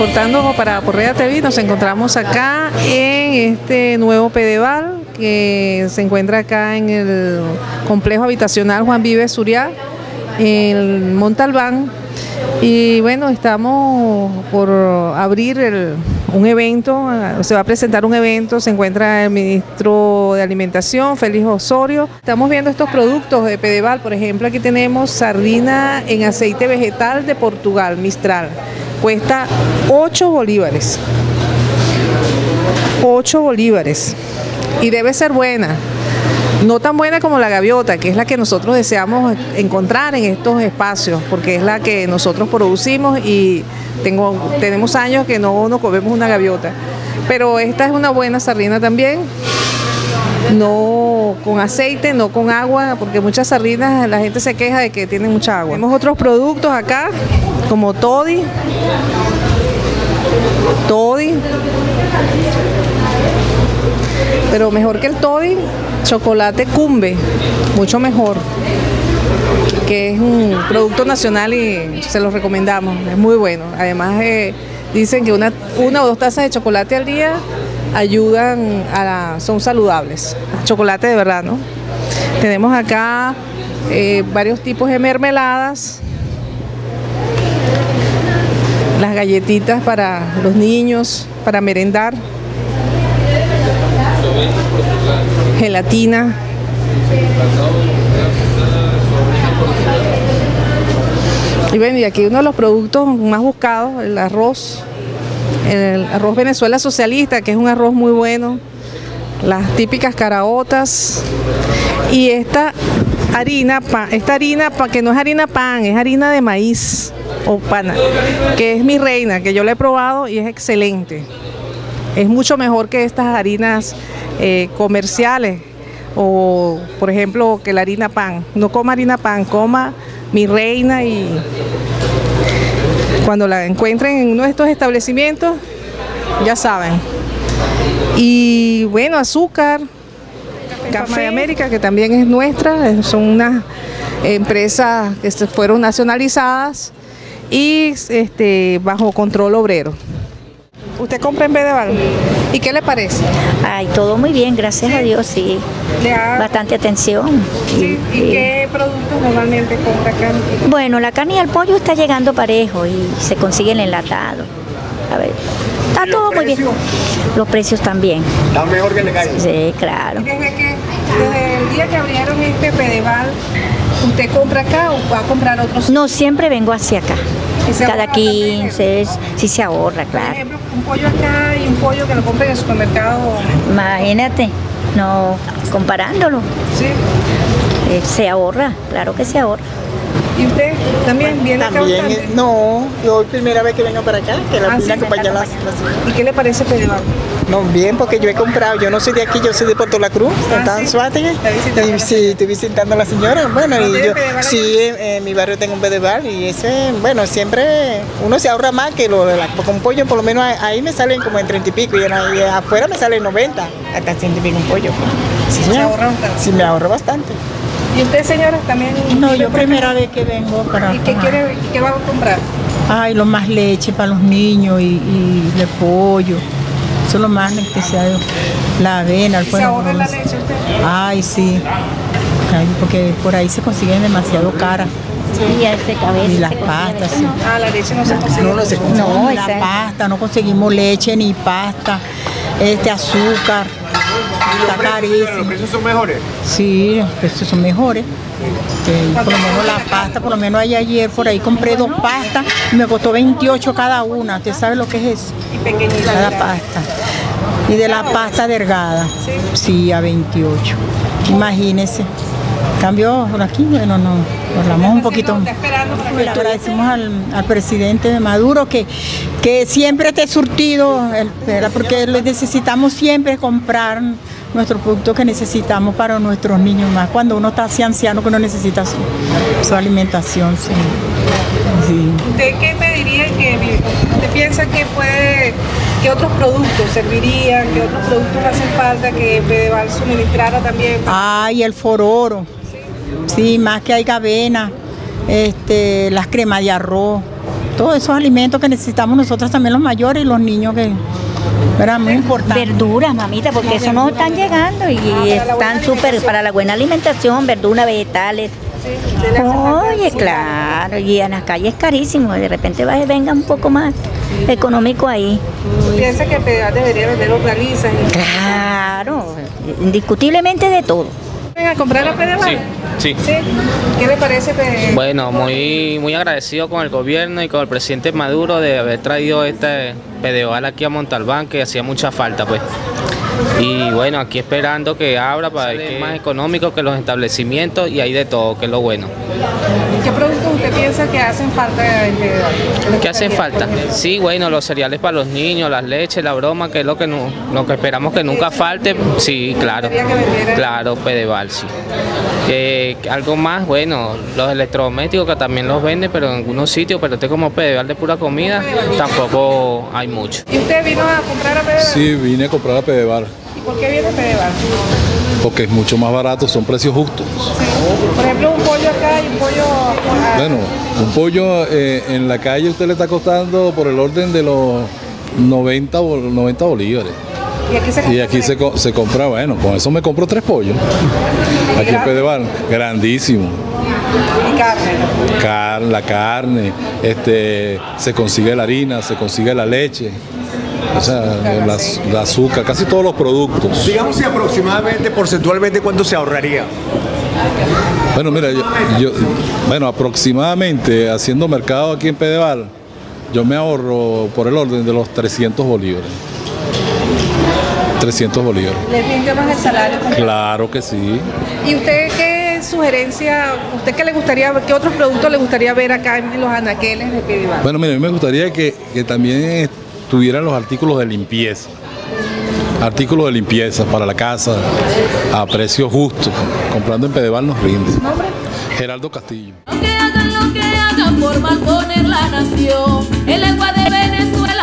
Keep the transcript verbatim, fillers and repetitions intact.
reportando para Porrea T V. Nos encontramos acá en este nuevo Pedeval que se encuentra acá en el complejo habitacional Juan Vives Suriá, en Montalbán. Y bueno, estamos por abrir el, un evento, se va a presentar un evento, se encuentra el ministro de Alimentación, Félix Osorio. Estamos viendo estos productos de Pedeval, por ejemplo, aquí tenemos sardina en aceite vegetal de Portugal, Mistral. Cuesta ocho bolívares. ocho bolívares. Y debe ser buena. No tan buena como la gaviota, que es la que nosotros deseamos encontrar en estos espacios, porque es la que nosotros producimos y tengo, tenemos años que no nos comemos una gaviota. Pero esta es una buena sardina también, no con aceite, no con agua, porque muchas sardinas la gente se queja de que tienen mucha agua. Tenemos otros productos acá, como toddy, toddy. Pero mejor que el toddy, chocolate Cumbe, mucho mejor, que es un producto nacional y se los recomendamos, es muy bueno. Además eh, dicen que una, una o dos tazas de chocolate al día ayudan a la, son saludables, chocolate de verdad, ¿no? Tenemos acá eh, varios tipos de mermeladas, las galletitas para los niños, para merendar, gelatina, y bueno, y aquí uno de los productos más buscados, el arroz, el arroz Venezuela Socialista, que es un arroz muy bueno, las típicas caraotas, y esta harina, esta harina que no es harina pan, es harina de maíz o pana, que es mi reina, que yo la he probado y es excelente. Es mucho mejor que estas harinas eh, comerciales o, por ejemplo, que la harina pan. No coma harina pan, coma mi reina, y cuando la encuentren en uno de estos establecimientos, ya saben. Y bueno, azúcar, Café de América, que también es nuestra, son unas empresas que fueron nacionalizadas y este, bajo control obrero. ¿Usted compra en Pedeval? ¿Y qué le parece? Ay, todo muy bien, gracias, ¿sí?, a Dios, sí. Ha... Bastante atención. ¿Sí? ¿Y, y qué productos normalmente compra acá? Bueno, la carne y el pollo está llegando parejo y se consigue el enlatado. A ver, está todo muy bien. Los precios también. ¿Está mejor que en la calle? Sí, claro. ¿Y desde, que, desde el día que abrieron este Pedeval, usted compra acá o va a comprar otros? No, siempre vengo hacia acá. Cada quince, sí se ahorra, claro. Por ejemplo, un pollo acá y un pollo que lo compre en el supermercado. Imagínate, no, comparándolo. Sí. Eh, se ahorra, claro que se ahorra. ¿Y usted también viene acá También, bastante? No, yo primera vez que vengo para acá, que la ah, vine a sí, acompañar las, las... ¿Y qué le parece Pedeval? No, bien, porque yo he comprado, yo no soy de aquí, yo soy de Puerto La Cruz, ah, de Tan ¿sí? Suárez. Y sí, estoy visitando a la señora. Bueno, ¿No y yo, sí, en, en en mi barrio tengo un Pedeval y ese, bueno, siempre uno se ahorra más que lo de la, con pollo, por lo menos ahí me salen como en treinta y pico y, en, y afuera me salen noventa, hasta ciento y pico un pollo. Sí, ¿Se ahorra bastante? Sí, me ahorro bastante. ¿Y usted, señora, también? No, yo primera vez que vengo para... ¿Y qué quiere, qué va a comprar? Ay, lo más leche para los niños y, y de pollo. Eso es lo más necesario. La avena, el ¿Se ahorra la leche usted? Ay, sí. Ay, porque por ahí se consiguen demasiado caras. Sí, ese cabeza. Y las pastas, sí. Ah, la leche no se consigue. No, no se consigue. No, No, la esa... pasta, no conseguimos leche ni pasta, este azúcar. Está carísimo. ¿Los precios son mejores? Sí, los precios son mejores. Sí, por lo menos la pasta, por lo menos ahí ayer por ahí compré dos pastas y me costó veintiocho cada una. ¿Usted sabe lo que es eso? Y pequeñita. Cada pasta. Y de la pasta delgada, sí, sí, a veintiocho. Imagínese. Cambio por aquí, bueno, no, hablamos un poquito. Le agradecemos al, al presidente de Maduro que, que siempre esté surtido, el, porque necesitamos siempre comprar nuestros productos que necesitamos para nuestros niños, más cuando uno está así anciano que no necesita su, su alimentación. Sí. Sí. ¿Usted qué pediría? Que, ¿Usted piensa que puede, que otros productos servirían, que otros productos hacen falta que Pedeval suministrara también? Ay, el fororo. Sí, más que hay avena, este, las cremas de arroz, todos esos alimentos que necesitamos nosotros también los mayores y los niños, que era muy importante. Verduras, mamita, porque eso no están llegando y están súper para la buena alimentación, verduras, vegetales. Oye, claro, y en las calles es carísimo, de repente va, venga un poco más económico ahí. ¿Piensa que Pedeval debería vender hortalizas? Claro, indiscutiblemente de todo. ¿Venga a comprar a Pedeval? Sí, sí. ¿Sí? ¿Qué le parece? Pe... Bueno, muy, muy agradecido con el gobierno y con el presidente Maduro de haber traído este Pedeval aquí a Montalbán, que hacía mucha falta, pues. Y bueno, aquí esperando que abra para que es más económico que los establecimientos y hay de todo, que es lo bueno. ¿Qué productos usted piensa que hacen falta en Pedeval? ¿Qué hacen falta? Sí, bueno, los cereales para los niños, las leches, la broma, que es lo que, no, lo que esperamos que nunca falte. Sí, claro, claro, Pedeval, sí. Eh, algo más, bueno, los electrodomésticos que también los venden, pero en algunos sitios, pero este como Pedeval de pura comida, tampoco hay mucho. ¿Y usted vino a comprar a Pedeval? Sí, vine a comprar a Pedeval. ¿Y por qué viene a Pedeval? Porque es mucho más barato, son precios justos. Sí. Por ejemplo, un pollo acá y un pollo... Ah, bueno, un pollo eh, en la calle usted le está costando por el orden de los noventa, noventa bolívares. Y aquí se compra, y aquí se, se compra, bueno, con eso me compro tres pollos. Aquí en Pedeval, grandísimo. ¿Y carne? Car la carne, este, se consigue la harina, se consigue la leche. O sea, la, la azúcar, casi todos los productos. Digamos si aproximadamente, porcentualmente, ¿cuánto se ahorraría? Bueno, mira, yo, yo, bueno, aproximadamente haciendo mercado aquí en Pedeval, yo me ahorro por el orden de los trescientos bolívares. trescientos bolívares. ¿Le rinde más el salario? Claro que sí. ¿Y usted qué sugerencia, usted qué le gustaría, qué otros productos le gustaría ver acá en los anaqueles de Pedeval? Bueno, mira, a mí me gustaría que, que también tuvieran los artículos de limpieza. Artículos de limpieza para la casa a precios justos. Comprando en Pedeval nos rinde. ¿Su nombre? Geraldo Castillo. Aunque hagan lo que hagan por malponer la nación, el agua de Venezuela